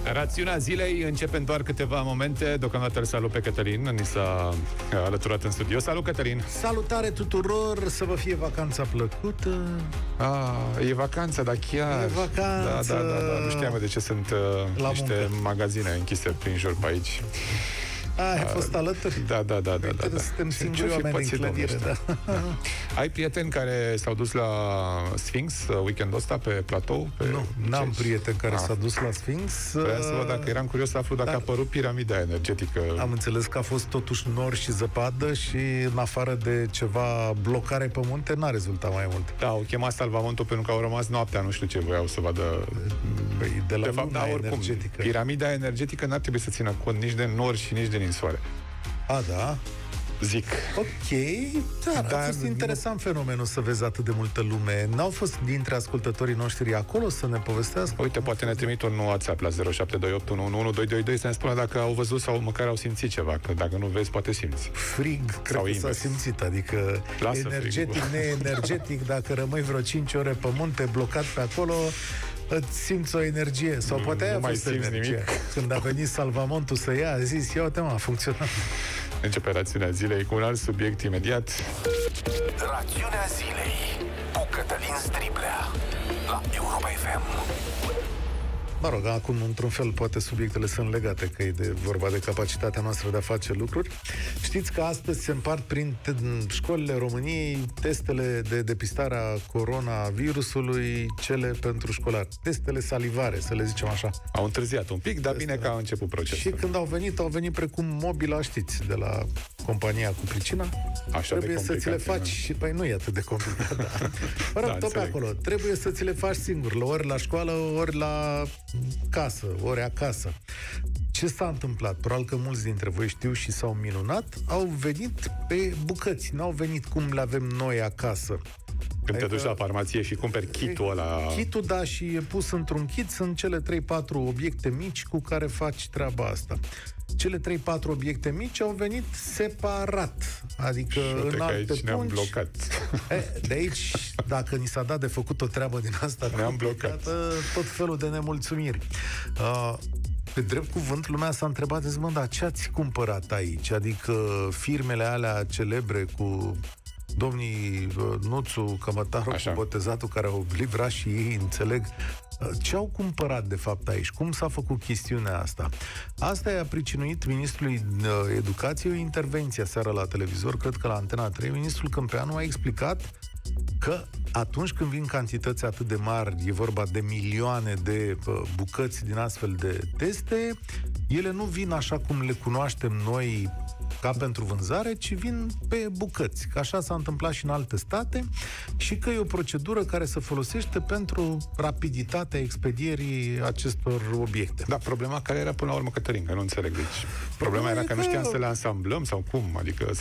Rațiunea zilei începe în doar câteva momente. Deocamdată îl salut pe Cătălin, ni s-a alăturat în studio. Salut, Cătălin! Salutare tuturor, să vă fie vacanța plăcută. E vacanța, dar chiar... E vacanță. Da. Nu știam de ce sunt niște magazine închise prin jur pe aici. Ai fost alături? Da. Suntem singuri oameni în clădire, da. Ai prieteni care s-au dus la Sphinx weekendul ăsta pe platou? N-am prieten care s-a dus la Sphinx. Vreau să văd dacă eram curios să aflu dacă a apărut piramida energetică. Am înțeles că a fost totuși nor și zăpadă și în afară de ceva blocare pe munte, n-a rezultat mai mult. Da, au chemat salvamentul pentru că au rămas noaptea, nu știu ce voiau să vadă. De la luna energetică. Piramida energetică n-ar trebui să țină cont nici de nor și nici de ninsoare. Da? Zic. Ok, dar a fost interesant fenomenul să vezi atât de multă lume. N-au fost dintre ascultătorii noștri acolo să ne povestească? Uite, poate ne trimit un WhatsApp la 0728111222 să ne spună dacă au văzut sau măcar au simțit ceva, că dacă nu vezi, poate simți. Frig, cred că s-a simțit, adică lasă energetic, neenergetic, dacă rămâi vreo 5 ore pe munte blocat pe acolo, îți simți o energie. Sau poate aia a fost energie. Nimic. Când a venit salvamontul să ia, a zis, ia uite mă, a funcționat. Începe rațiunea zilei cu un alt subiect imediat. Rațiunea zilei cu Cătălin Striblea la Europa FM. Mă rog, acum, într-un fel, poate subiectele sunt legate, că e vorba de capacitatea noastră de a face lucruri. Știți că astăzi se împart prin școlile României testele de depistare a coronavirusului, cele pentru școlari. Testele salivare, să le zicem așa. Au întârziat un pic, dar bine că a început procesul. Și când au venit precum mobila, știți, de la compania cu pricina. Așa trebuie să ți le faci și, păi nu e atât de complicat, da. Mă rog, tot pe acolo. Trebuie să ți le faci singur, ori la școală, ori la casă, ori acasă. Ce s-a întâmplat? Probabil că mulți dintre voi știu și s-au minunat, au venit pe bucăți, n-au venit cum le avem noi acasă. Când te duci la farmacie și cumperi kit-ul ăla... Kit-ul, da, și e pus într-un kit, sunt cele 3-4 obiecte mici cu care faci treaba asta. Cele 3-4 obiecte mici au venit separat, adică în alte pungi. Ne-am blocat. De aici, dacă ni s-a dat de făcut o treabă din asta, ne-am blocat. Tot felul de nemulțumiri. Pe drept cuvânt, lumea s-a întrebat, dar ce ați cumpărat aici? Adică firmele alea celebre cu domnii Nuțu, Cămătaru, cu Botezatul, care au livrat și ei, înțeleg, ce au cumpărat de fapt aici? Cum s-a făcut chestiunea asta? Asta i-a pricinuit ministrului Educației o intervenție seară la televizor, cred că la Antena 3, ministrul Câmpeanu a explicat că atunci când vin cantități atât de mari, e vorba de milioane de bucăți din astfel de teste, ele nu vin așa cum le cunoaștem noi ca pentru vânzare, ci vin pe bucăți. Că așa s-a întâmplat și în alte state și că e o procedură care se folosește pentru rapiditatea expedierii acestor obiecte. Da, problema care era până la urmă, Cătălin, că nu înțeleg de aici. Problema era că nu știam să le ansamblăm sau cum? Adică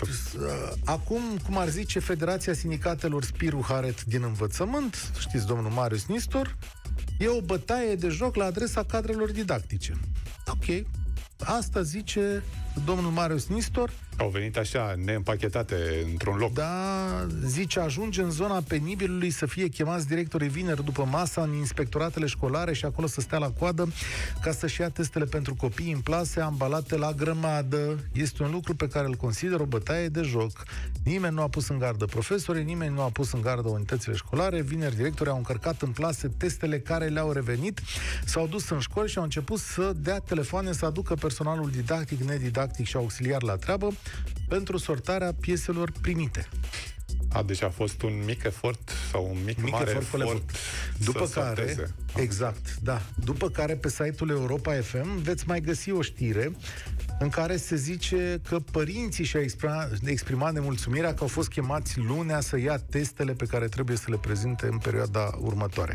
acum, cum ar zice Federația Sindicatelor Spiru Haret din Învățământ, știți, domnul Marius Nistor, e o bătaie de joc la adresa cadrelor didactice. Ok. Asta zice domnul Marius Nistor. Au venit așa, neîmpachetate, într-un loc. Da, zice, ajunge în zona penibilului să fie chemați directorii vineri după masa în inspectoratele școlare și acolo să stea la coadă ca să-și ia testele pentru copii în plase ambalate la grămadă. Este un lucru pe care îl consider o bătaie de joc. Nimeni nu a pus în gardă profesorii, nimeni nu a pus în gardă unitățile școlare. Vineri directorii au încărcat în plase testele care le-au revenit, s-au dus în școli și au început să dea telefoane să aducă personalul didactic, nedidactic și auxiliar la treabă pentru sortarea pieselor primite. Deci a fost un mic efort sau un mic mare efort după care, exact, da. După care pe site-ul Europa FM veți mai găsi o știre în care se zice că părinții și-au exprimat nemulțumirea că au fost chemați lunea să ia testele pe care trebuie să le prezinte în perioada următoare.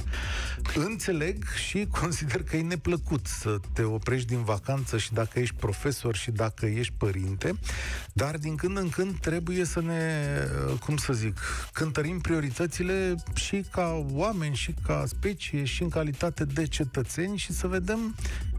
Înțeleg și consider că e neplăcut să te oprești din vacanță și dacă ești profesor și dacă ești părinte, dar din când în când trebuie să ne, cum să zic, cântărim prioritățile și ca oameni, și ca specie, și în calitate de cetățeni și să vedem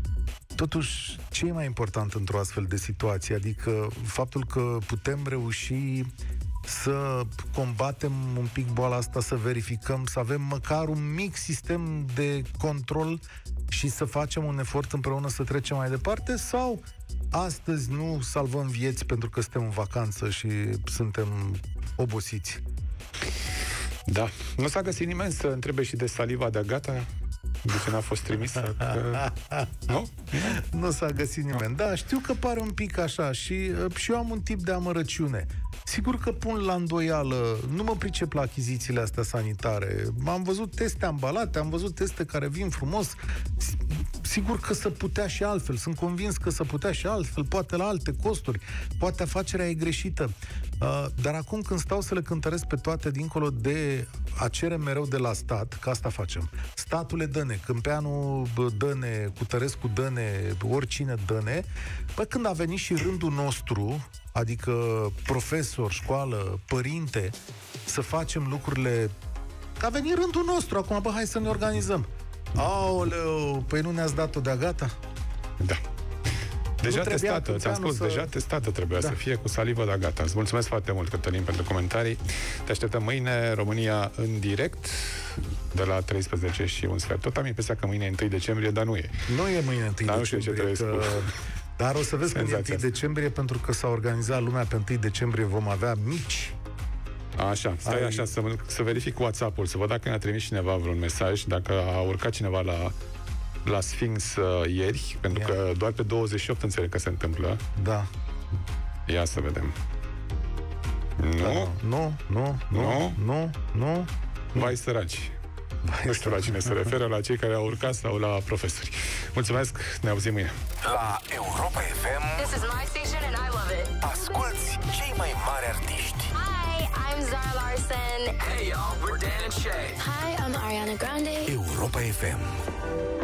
totuși ce e mai important într-o astfel de situație, adică faptul că putem reuși să combatem un pic boala asta, să verificăm, să avem măcar un mic sistem de control și să facem un efort împreună să trecem mai departe? Sau astăzi nu salvăm vieți pentru că suntem în vacanță și suntem obosiți? Da. Nu s-a găsit nimeni să întrebe și de saliva de Agata? De ce n-a fost trimisă? Nu? Nu s-a găsit nimeni. Da, știu că pare un pic așa și eu am un tip de amărăciune. Sigur că pun la îndoială, nu mă pricep la achizițiile astea sanitare. Am văzut teste ambalate, am văzut teste care vin frumos. Sigur că se putea și altfel. Sunt convins că se putea și altfel, poate la alte costuri, poate afacerea e greșită. Dar acum când stau să le cântăresc pe toate dincolo de a cere mereu de la stat, că asta facem. Statule dă-ne, Câmpeanu dă-ne, Cutărescu dă-ne, oricine dă-ne. Păi când a venit și rândul nostru, adică profesor, școală, părinte, să facem lucrurile... Că a venit rândul nostru acum, bă, hai să ne organizăm. Aoleu, păi nu ne-ați dat-o de-a gata? Da. Deja testată, ți-am spus, deja testată trebuia să fie cu salivă de gata. Îți mulțumesc foarte mult, Cătălin, pentru comentarii. Te așteptăm mâine, România în direct, de la 13 și un sfert. Tot am impresia că mâine e 1 decembrie, dar nu e. Nu e mâine 1 decembrie. Nu știu ce trebuie să spun. Dar o să vezi că e 1 decembrie, pentru că s-a organizat lumea pe 1 decembrie, vom avea mici. Așa, stai așa, să verific WhatsApp-ul, să văd dacă ne-a trimis cineva vreun mesaj, dacă a urcat cineva la Sphinx ieri, pentru că doar pe 28 înțeleg că se întâmplă. Da. Ia să vedem. Nu. Vai săraci. Nu știu la cine se referă, la cei care au urcat sau la profesori. Mulțumesc, ne auzim mâine. La Europa FM, This is my station and I love it. asculți cei mai mari artiști. Hi, I'm Zara Larsson. Hey y'all, we're Dan and Shay. Hi, I'm Ariana Grande. Europa FM.